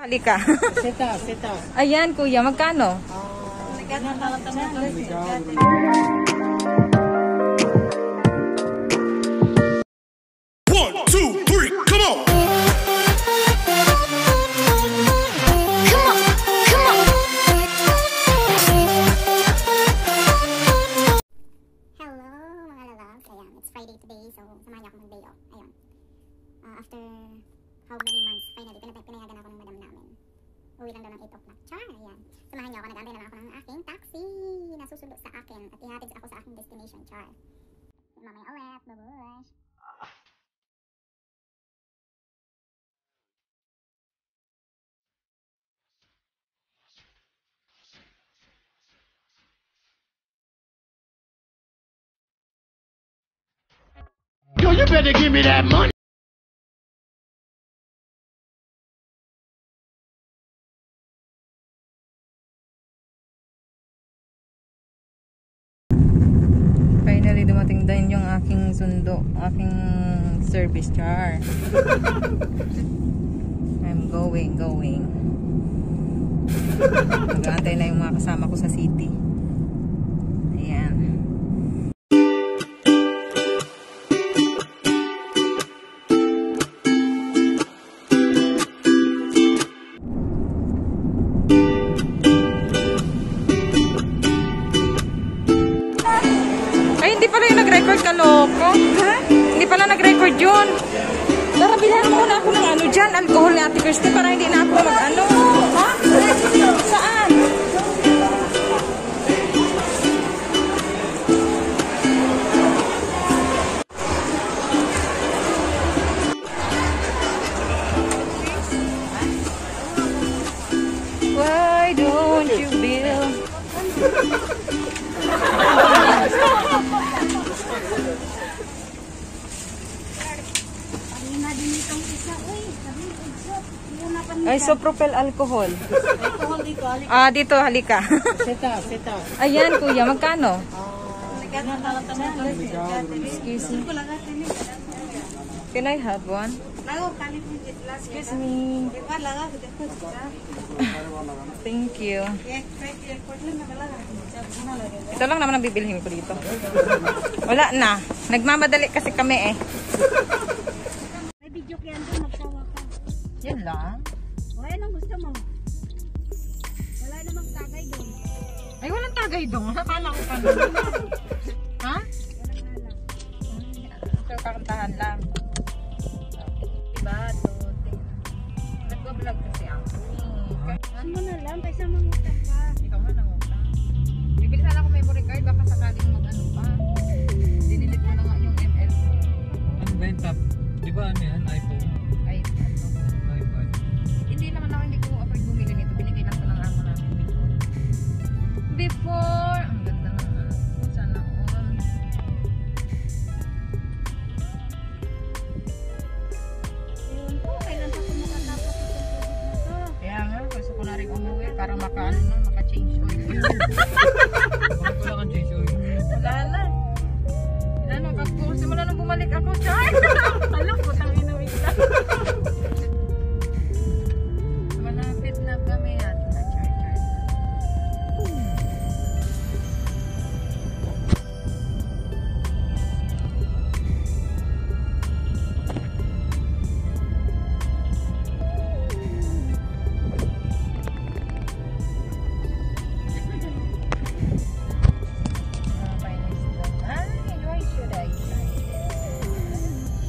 Halika. Seta. Ayan, kuya, magkano? Today, so samahan niyo ako mag-day off. Ayun. After how many months, finally, pinayagan ako ng madam namin. Uwi lang daw ng 8 o'clock. Char! Ayan. Samahan niyo ako. Nag-aantay na lang ako ng aking taxi na susundo sa akin at ihatid ako sa aking destination. Char. Mamaya ulit. Babush! Yo, you better give me that money. Finally, dumating din yung aking sundo, aking service char. I'm going. Nag-aantay na yung mga kasama ko sa city. Ayan. Ay, hindi pala yung nag-record ka, loko. Ha? Hindi pala nag-record yun. Tara, bilhan mo na ako ng ano dyan, alcohol ni Ate Kirsty para hindi na ako mag-ano. Ha? Saan? Why don't you build? Ay, so propel alcohol. Alcohol dito, halika. Ah, dito, halika. Seta. Ayan, kuya, magkano? Excuse me. Can I have one? Excuse me. Thank you. Ito lang naman ang bibilhin ko dito. Wala na. Nagmamadali kasi kami eh. May video kaya doon, magsawa ka. Yan lang. O, anong gusto mo? Wala namang tagay doon. Ay, walang tagay doon. Akala ko pa na. Ha? Walang alak. So, kakantahan lang. Diba? Nag-vlog kasi ako. Ano mo na lang, kaysa mangutang ka. Ikaw nga nangutang. Bibili sana ako memory card. Baka sakaling mag-ano pa. Dinilit ko na nga yung ML. Ano ba yung top? Di ba ano yan? iPhone? Ay, iPad. hindi naman ako, hindi ko afford bumili nito. Binigay lang ko ng amo namin before. Ang ganda na. Sana all. Yun po, kailan pa kung makatapos itong project na to? Kaya nga, gusto ko na rin umuwi para maka-change oil. Bakit wala kang change oil? Wala na. Ano, simula nang bumalik ako, char! Alam ko, tangin na wait lang. Malapit na kami at char. Why should I try this?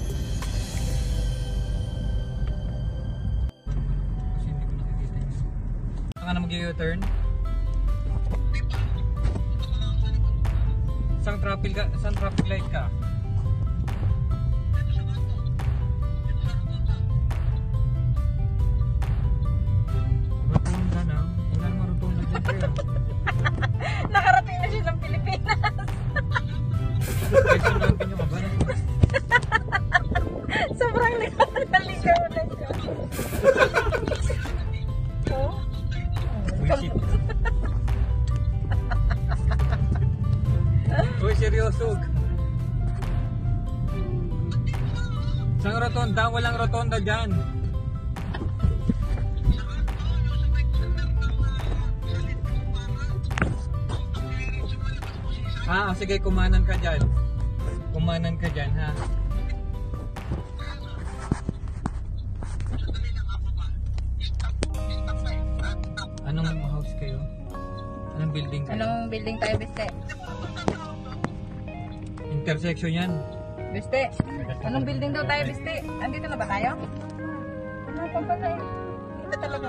Kasi hindi ko nakikita yun. Saan ka na mag-u-turn? Saan traffic light ka? Rotonda na. Wala naman rotonda dyan kayo. Nakarating na siya ng Pilipinas. Kaysa natin yung kabalan. Sobrang ligaw na siya. Oh? Bullshit. Uy, seryoso. Saan rotonda? Walang rotonda dyan. Sige, kumanan ka dyan. Kumanan ka dyan, ha? Anong house kayo? Anong building kayo? Anong building tayo, Biste? Intersection yan. Biste, anong building daw tayo, Biste? Andito na ba tayo? Ano pa pala eh? Dito talaga.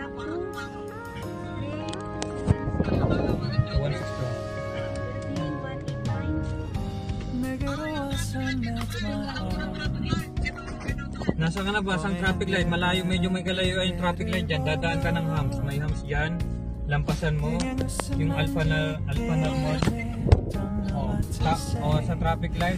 162. Nasa ka na ba? Sang traffic light? Malayo, medyo may kalayo yung traffic light dyan. Dadaan ka ng hams. May hams dyan. Lampasan mo. Yung Alpha Mall. Sa traffic light.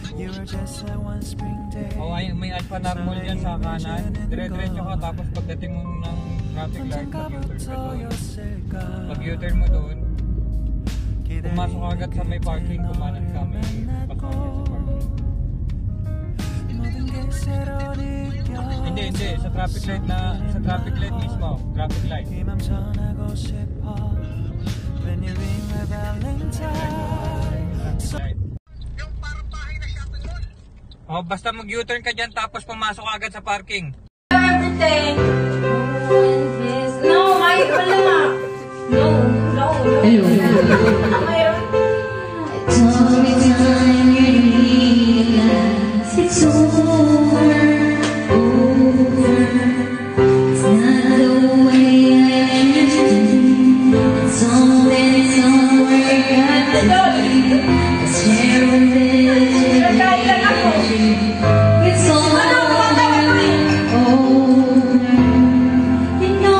Ay, may Alpha Mall dyan sa kanan. Dire-diretso ka. Tapos pagdating mo ng traffic light, mag-U-turn ka doon. Pag U-turn mo doon, pumasok ka agad sa may parking. Kumanan ka. May pasok sa parking. Hindi. Sa traffic light mismo. Traffic light. Basta mag-U-turn ka dyan tapos pumasok ka agad sa parking. Everything is no, wala. No. It's over. It's not the way I imagined. It's all work out to be. It's terrible. It's all over. You know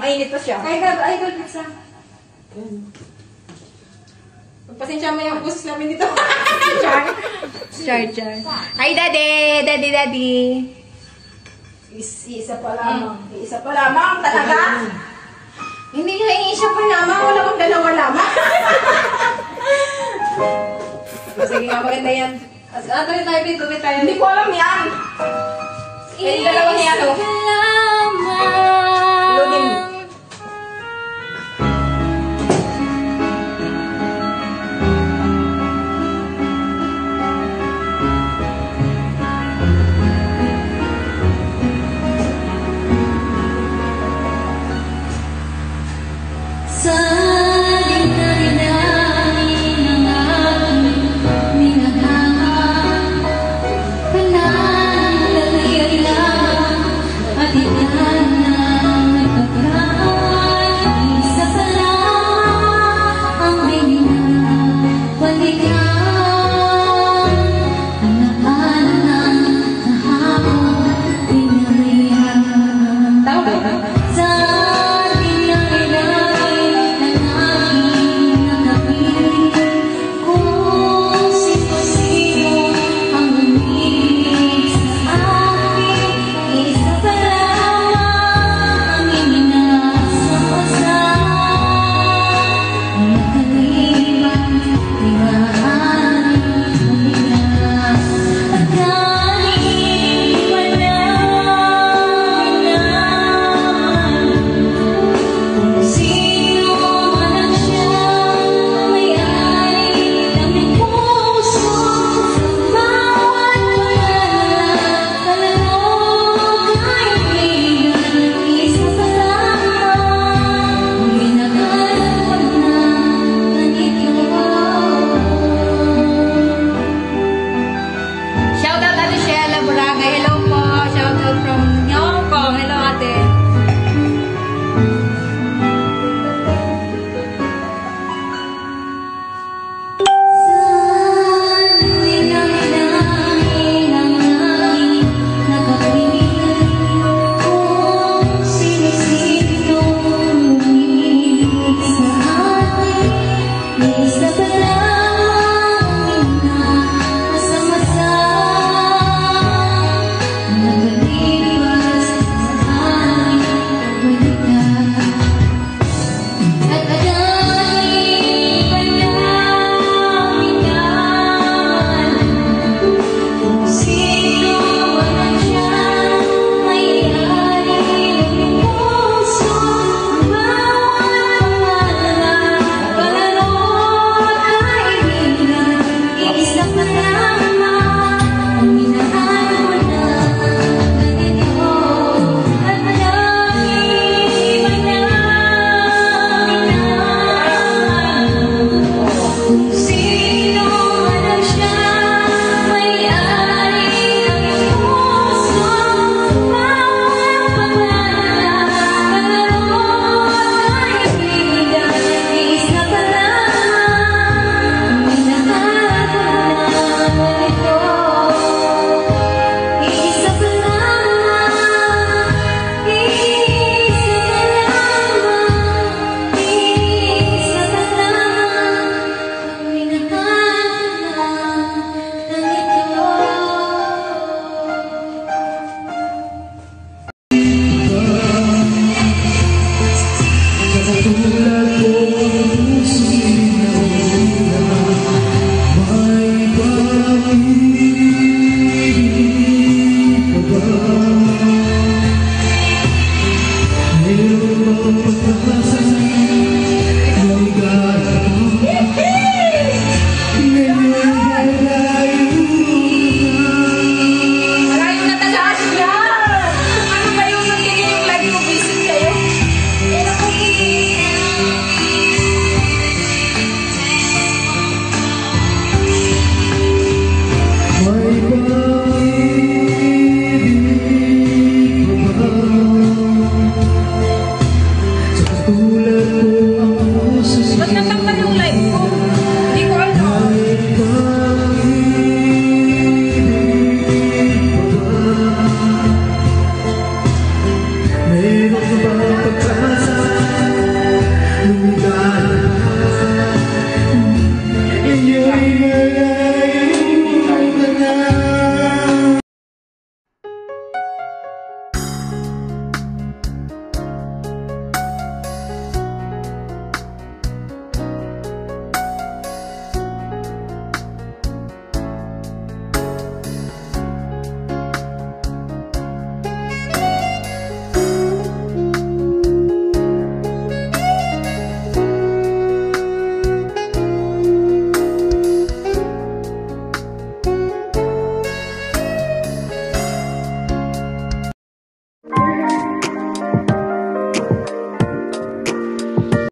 Mainit pa siya. Idol, pizza. Pasensya mo yung boses namin dito. Char. Hi, Daddy. Isa pa lamang. Isa pa lamang talaga. Hindi nga isa pa lamang. Wala kang dalawa lamang. Sige nga, maganda yan. Tuloy tayo dito. Hindi ko alam yan. Yung dalawa niya, no? Lugin mo.